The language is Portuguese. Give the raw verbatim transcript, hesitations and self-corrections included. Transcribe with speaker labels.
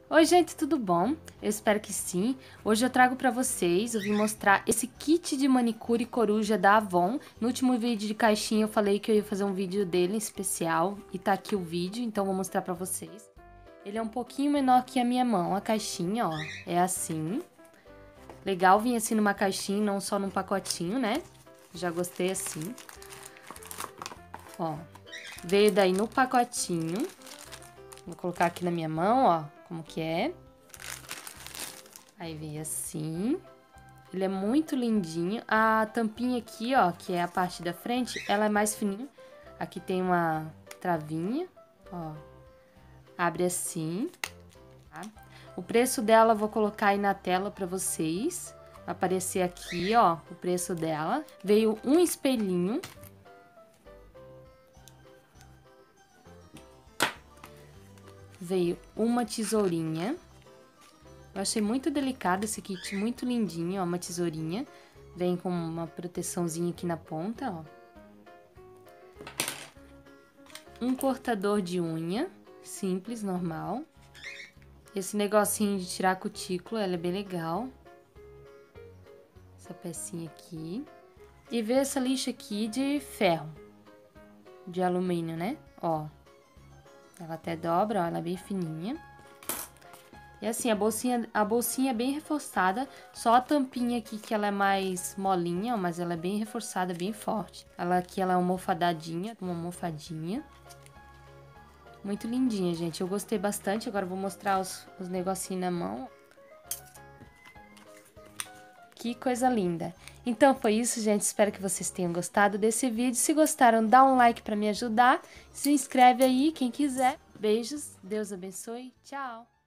Speaker 1: Oi gente, tudo bom? Eu espero que sim. Hoje eu trago pra vocês, eu vim mostrar esse kit de manicure coruja da Avon. No último vídeo de caixinha eu falei que eu ia fazer um vídeo dele especial e tá aqui o vídeo, então vou mostrar pra vocês. Ele é um pouquinho menor que a minha mão, a caixinha, ó, é assim. Legal vir assim numa caixinha, não só num pacotinho, né? Já gostei assim. Ó, veio daí no pacotinho. Vou colocar aqui na minha mão, ó, como que é. Aí veio assim. Ele é muito lindinho. A tampinha aqui, ó, que é a parte da frente, ela é mais fininha. Aqui tem uma travinha, ó. Abre assim, tá? O preço dela eu vou colocar aí na tela pra vocês. Vai aparecer aqui, ó, o preço dela. Veio um espelhinho. Veio uma tesourinha. Eu achei muito delicado esse kit, muito lindinho, ó, uma tesourinha. Vem com uma proteçãozinha aqui na ponta, ó. Um cortador de unha, simples, normal. Esse negocinho de tirar a cutícula, ela é bem legal. Essa pecinha aqui. E veio essa lixa aqui de ferro, de alumínio, né? Ó. Ela até dobra, ó, ela é bem fininha. E assim, a bolsinha, a bolsinha é bem reforçada, só a tampinha aqui que ela é mais molinha, ó, mas ela é bem reforçada, bem forte. Ela aqui, ela é almofadadinha, uma almofadinha. Muito lindinha, gente, eu gostei bastante. Agora eu vou mostrar os, os negocinhos na mão. Que coisa linda. Então foi isso, gente, espero que vocês tenham gostado desse vídeo. Se gostaram, dá um like pra me ajudar. Se inscreve aí, quem quiser. Beijos, Deus abençoe, tchau!